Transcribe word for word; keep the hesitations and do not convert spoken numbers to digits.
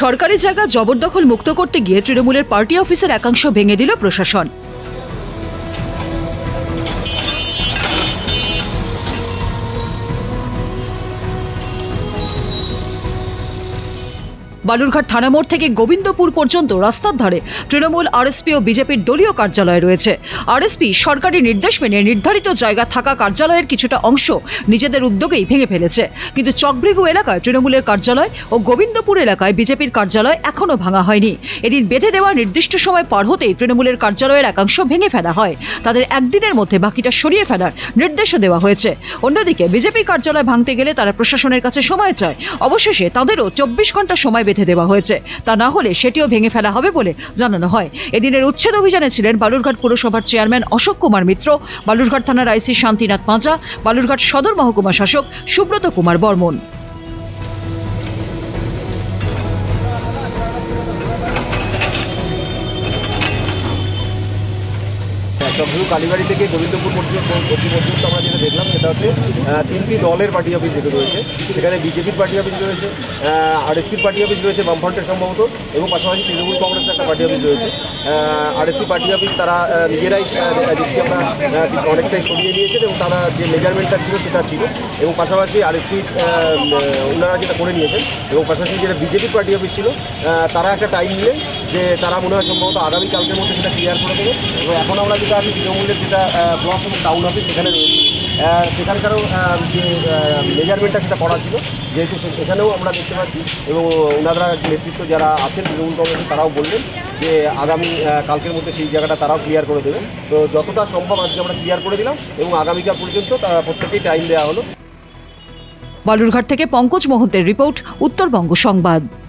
সরকারি জায়গা জবরদখল মুক্ত করতে গিয়ে তৃণমূলের পার্টি অফিসের একাংশ ভেঙে দিল প্রশাসন। বালুরঘাট থানা মোড় থেকে গোবিন্দপুর পর্যন্ত রাস্তার ধারে তৃণমূল, আরএসপি ও বিজেপির দলীয় কার্যালয় রয়েছে। আরএসপি সরকারি নির্দেশ মেনে নির্ধারিত জায়গা থাকা কার্যালয়ের কিছুটা অংশ নিজেদের উদ্যোগেই ভেঙে ফেলেছে, কিন্তু চকভৃগু এলাকায় তৃণমূলের কার্যালয় ও গোবিন্দপুর এলাকায় বিজেপির কার্যালয় এখনো ভাঙা হয়নি। এদিন বেঁধে দেওয়া নির্দিষ্ট সময় পার হতেই তৃণমূলের কার্যালয়ের একাংশ ভেঙে ফেলা হয়। তাদের একদিনের মধ্যে বাকিটা সরিয়ে ফেলার নির্দেশও দেওয়া হয়েছে। অন্যদিকে বিজেপি কার্যালয় ভাঙতে গেলে তারা প্রশাসনের কাছে সময় চায়। অবশেষে তাদেরও চব্বিশ ঘন্টা সময় বেঁধে দেওয়া হয়েছে, তা না হলে সেটিও ভেঙে ফেলা হবে বলে জানানো হয়। এদিনের উচ্ছেদ অভিযানে ছিলেন বালুরঘাট পুরসভার চেয়ারম্যান অশোক কুমার মিত্র, বালুরঘাট থানার আইসি শান্তিনাথ পাঁচা, বালুরঘাট সদর মহকুমা শাসক সুব্রত কুমার বর্মন। চকভৃগু কালীবাড়ি থেকে গোবিন্দপুর পর্যন্ত আমরা যেটা দেখলাম সেটা হচ্ছে তিনটি দলের পার্টি অফিস যেটা রয়েছে, সেখানে বিজেপির পার্টি অফিস রয়েছে, আরএসপির পার্টি অফিস রয়েছে বামফ্রন্টের সম্ভবত, এবং পাশাপাশি তৃণমূল কংগ্রেসের একটা পার্টি অফিস রয়েছে। আরএসপি পার্টি অফিস তারা নিজেরাই দেখছি আমরা অনেকটাই সরিয়ে নিয়েছেন এবং তারা যে মেজারমেন্টটা ছিল সেটা ছিল, এবং পাশাপাশি আরএসপি ওনারা যেটা করে নিয়েছেন, এবং পাশাপাশি যেটা বিজেপির পার্টি অফিস ছিল তারা একটা টাইম নিলেন যে তারা মনে হয় সম্ভবত আগামীকালকের মধ্যে সেটা ক্লিয়ার করে দেবে। এবং এখন আমরা যেটা আমি তৃণমূলের যেটা ব্লক এবং টাউন অফিস সেখানে রয়েছে, সেখানকারও যে মেজারমেন্টটা সেটা করা ছিল, যেহেতু এখানেও আমরা দেখতে পাচ্ছি, এবং ওনারা নেতৃত্ব যারা আছেন তৃণমূল কংগ্রেসে তারাও বললেন যে আগামী কালকের মধ্যে সেই জায়গাটা তারাও ক্লিয়ার করে দেবে। তো যতটা সম্ভব আজকে আমরা ক্লিয়ার করে দিলাম এবং আগামীকাল পর্যন্ত প্রত্যেকেই টাইম দেওয়া হলো। বালুরঘাট থেকে পঙ্কজ মহন্তের রিপোর্ট, উত্তরবঙ্গ সংবাদ।